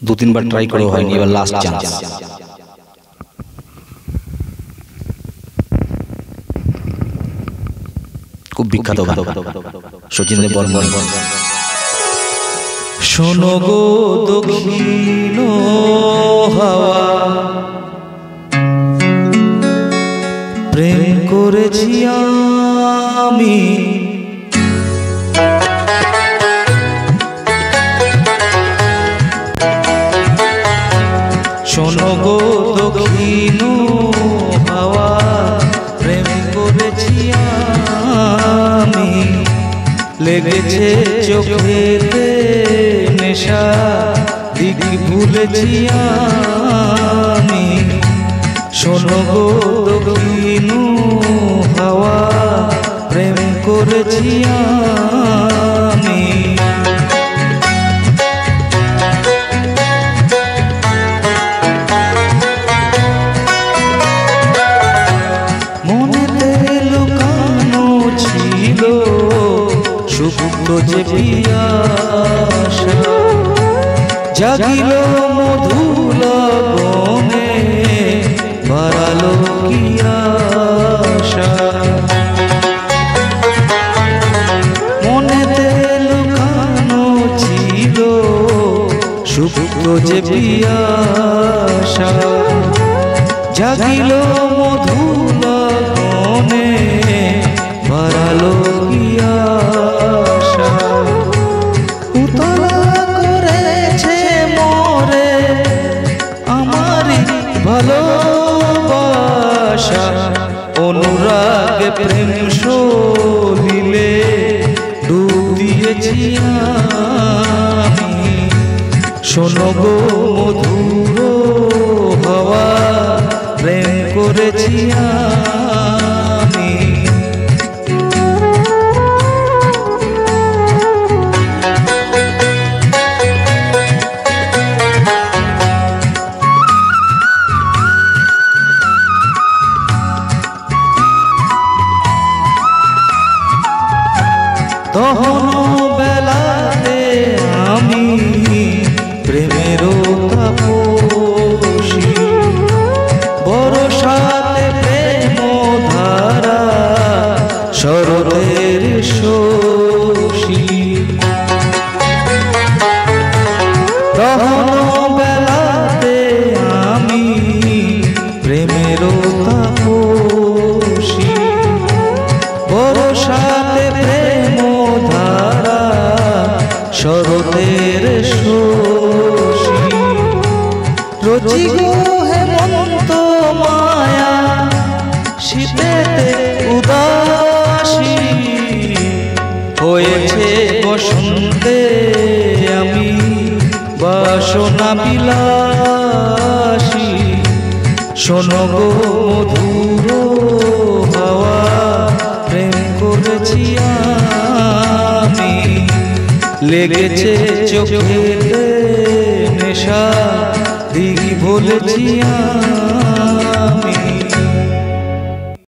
दो तीन बार ट्राई करो হয়নি, এবার লাস্ট চান্স। খুব বিখ্যাত গান শচীন্দ্র বর্মন। শোনো গো দক্ষিণ হাওয়া, প্রেম করেছি আমি, শোনো গো দক্ষিণ হাওয়া, প্রেম করেছি আমি, লেগেছে চোখেতে নেশা, দিক ভুলেছি আমি, শোনো গো দক্ষিণ হাওয়া, প্রেম করেছি আমি। মনেতে লুকানো ছিল সুপ্ত যে পিয়াসা, জাগিল মধুর বনে, বাড়ালো কি আশা। মনেতে লুকানো ছিল সুপ্ত যে পিয়াসা, জাগিল মধুর বনে, বাড়ালো কি আশা। উতলা করেছে মোরে আমারি ভালোবাসা, অনুরাগে প্রেম সলিলে ডুব দিয়েছি আমি, শোনো গো মধুর হাওয়া, প্রেম করেছি আমি। তখন বেলাতে আমি প্রেমেরও তাপসী, বরসাতে প্রেম ধারা, শরতের শশী। তখন বেলাতে আমি প্রেমেরও তাপসী, বরসাতে প্রেম ধারা, শরতের শশী। রচি গো হেমন্ত মায়া, শীতেতে উদাসী, হয়েছে বসন্তে আমি বাসনা বিলাসী, শোনো গো মধুর হাওয়া, প্রেম করেছি আমি, লেগেছে চোখেতে নেশা, দিক বলেছি আমি।